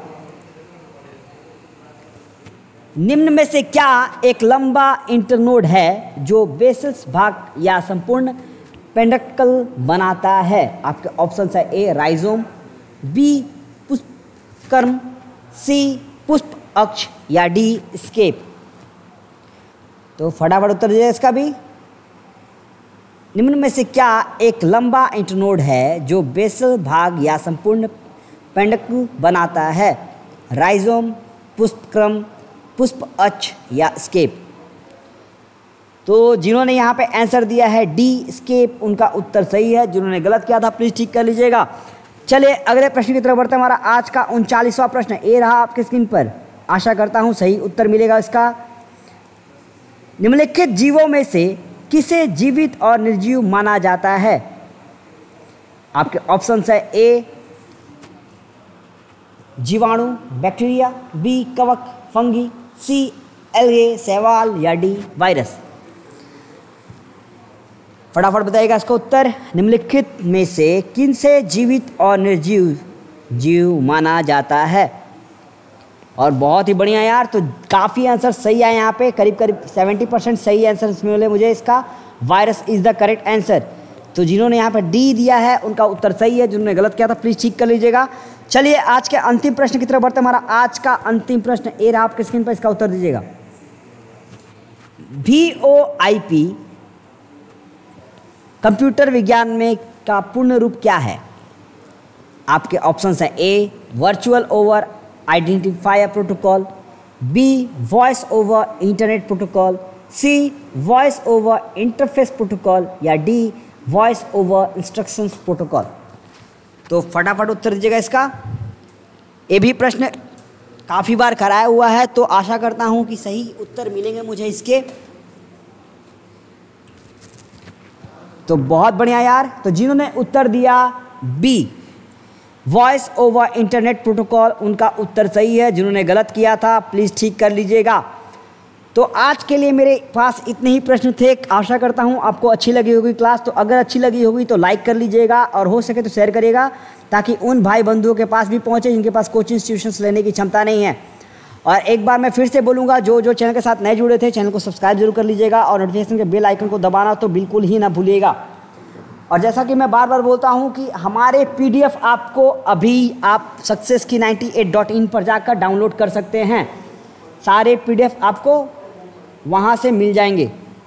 निम्न में से क्या एक लंबा इंटरनोड है जो बेसिस भाग या संपूर्ण पेंडकल बनाता है? आपके ऑप्शन है ए राइजोम, बी पुष्पकर्म, सी पुष्प अक्ष या डी स्केप। तो फटाफट उत्तर दीजिए इसका भी। निम्न में से क्या एक लंबा इंटरनोड है जो बेसल भाग या संपूर्ण पेंडकल बनाता है? राइजोम, पुष्पक्रम, पुष्प अक्ष या स्केप। तो जिन्होंने यहाँ पे आंसर दिया है डी स्केप, उनका उत्तर सही है। जिन्होंने गलत किया था प्लीज ठीक कर लीजिएगा। चलिए अगले प्रश्न की तरफ बढ़ते हैं। हमारा आज का उनचालीसवां प्रश्न ए रहा आपके स्क्रीन पर, आशा करता हूँ सही उत्तर मिलेगा इसका। निम्नलिखित जीवों में से किसे जीवित और निर्जीव माना जाता है? आपके ऑप्शन है ए जीवाणु बैक्टीरिया, बी कवक फंगी, सी एल्गे शैवाल या डी वायरस। फटाफट बताइएगा इसका उत्तर। निम्नलिखित में से किन से जीवित और निर्जीव जीव माना जाता है? और बहुत ही बढ़िया यार, तो काफ़ी आंसर सही है यहाँ पे, करीब करीब सत्तर परसेंट सही आंसर इसमें मिले मुझे इसका। Virus is the correct answer. तो जिन्होंने यहाँ पर डी दिया है उनका उत्तर सही है, जिन्होंने गलत किया था प्लीज़ ठीक कर लीजिएगा। चलिए आज के अंतिम प्रश्न की तरफ बढ़ते हैं। हमारा आज का अंतिम प्रश्न ए रहा आपके स्क्रीन पर, इसका उत्तर दीजिएगा। V O I P computer विज्ञान में का पूर्ण रूप क्या है? आपके ऑप्शंस हैं A virtual over identifier protocol, B voice over internet protocol, C voice over interface protocol या D voice over instructions protocol. तो फटाफट उत्तर दीजिएगा इसका। ये भी प्रश्न काफ़ी बार कराया हुआ है, तो आशा करता हूं कि सही उत्तर मिलेंगे मुझे इसके। तो बहुत बढ़िया यार, तो जिन्होंने उत्तर दिया B voice over internet protocol, उनका उत्तर सही है। जिन्होंने गलत किया था प्लीज़ ठीक कर लीजिएगा। तो आज के लिए मेरे पास इतने ही प्रश्न थे। आशा करता हूं आपको अच्छी लगी होगी क्लास। तो अगर अच्छी लगी होगी तो लाइक कर लीजिएगा और हो सके तो शेयर करिएगा, ताकि उन भाई बंधुओं के पास भी पहुंचे जिनके पास कोचिंग इंस्टीट्यूशंस लेने की क्षमता नहीं है। और एक बार मैं फिर से बोलूँगा, जो जो चैनल के साथ नए जुड़े थे चैनल को सब्सक्राइब जरूर कर लीजिएगा और नोटिफिकेशन के बेल आइकन को दबाना तो बिल्कुल ही ना भूलिएगा। और जैसा कि मैं बार बार बोलता हूं कि हमारे पीडीएफ आपको अभी आप सक्सेस की नाइन्टी एट डॉट इन पर जाकर डाउनलोड कर सकते हैं। सारे पीडीएफ आपको वहां से मिल जाएंगे।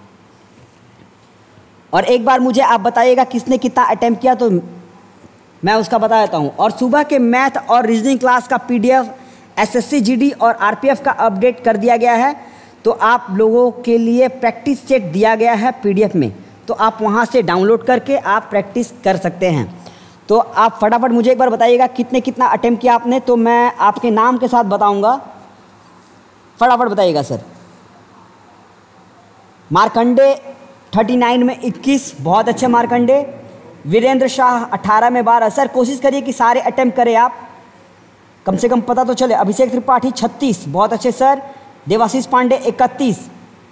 और एक बार मुझे आप बताइएगा किसने कितना अटेम्प्ट किया, तो मैं उसका बता देता हूं। और सुबह के मैथ और रीजनिंग क्लास का पीडीएफ एसएससी जीडी और आरपीएफ का अपडेट कर दिया गया है। तो आप लोगों के लिए प्रैक्टिस सेट दिया गया है पीडीएफ में, तो आप वहां से डाउनलोड करके आप प्रैक्टिस कर सकते हैं। तो आप फटाफट मुझे एक बार बताइएगा कितने कितना अटेम्प्ट किया आपने, तो मैं आपके नाम के साथ बताऊंगा। फटाफट बताइएगा सर। मार्कंडे उनतालीस में इक्कीस, बहुत अच्छे मार्कंडे। वीरेंद्र शाह अठारह में बारह। सर कोशिश करिए कि सारे अटेम्प्ट करें आप, कम से कम पता तो चले। अभिषेक त्रिपाठी छत्तीस, बहुत अच्छे सर। देवाशीष पांडे इकतीस,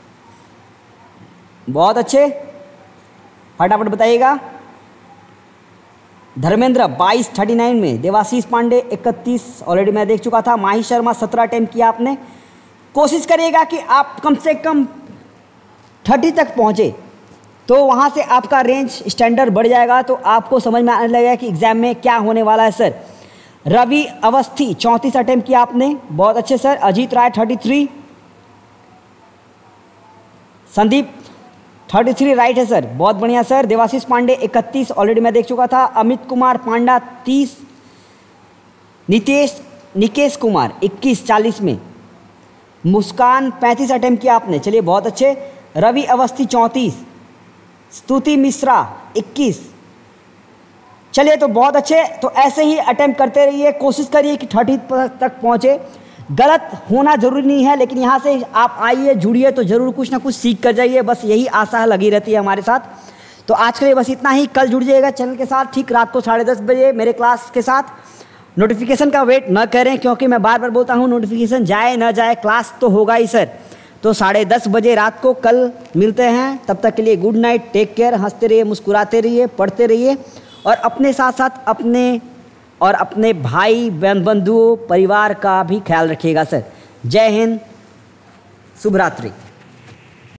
बहुत अच्छे, फटाफट बताइएगा। धर्मेंद्र बाईस उनतालीस में, देवाशीष पांडे इकतीस ऑलरेडी मैं देख चुका था। माही शर्मा सत्रह अटेम्प्ट किया आपने। कोशिश करिएगा कि आप कम से कम तीस तक पहुंचे, तो वहां से आपका रेंज स्टैंडर्ड बढ़ जाएगा, तो आपको समझ में आने लगेगा कि एग्जाम में क्या होने वाला है सर। रवि अवस्थी चौंतीस अटेम्प्ट किया आपने, बहुत अच्छे सर। अजीत राय तैंतीस, संदीप तैंतीस राइट है सर, बहुत बढ़िया सर। देवाशीष पांडे इकतीस ऑलरेडी मैं देख चुका था। अमित कुमार पांडा तीस, नितेश निकेश कुमार इक्कीस चालीस में। मुस्कान पैंतीस अटेम्प्ट किया आपने, चलिए बहुत अच्छे। रवि अवस्थी चौंतीस, स्तुति मिश्रा इक्कीस, चलिए तो बहुत अच्छे। तो ऐसे ही अटेम्प्ट करते रहिए, कोशिश करिए कि तीस तक पहुंचे। गलत होना जरूरी नहीं है, लेकिन यहाँ से आप आइए जुड़िए तो जरूर कुछ ना कुछ सीख कर जाइए, बस यही आशा लगी रहती है हमारे साथ। तो आज के लिए बस इतना ही। कल जुड़ जाइएगा चैनल के साथ ठीक रात को साढ़े दस बजे मेरे क्लास के साथ। नोटिफिकेशन का वेट न करें, क्योंकि मैं बार बार बोलता हूँ नोटिफिकेशन जाए ना जाए क्लास तो होगा ही सर। तो साढ़े दस बजे रात को कल मिलते हैं। तब तक के लिए गुड नाइट, टेक केयर। हंसते रहिए, मुस्कुराते रहिए, पढ़ते रहिए और अपने साथ साथ अपने और अपने भाई बहन बंधुओं परिवार का भी ख्याल रखिएगा सर। जय हिंद, शुभ रात्रि।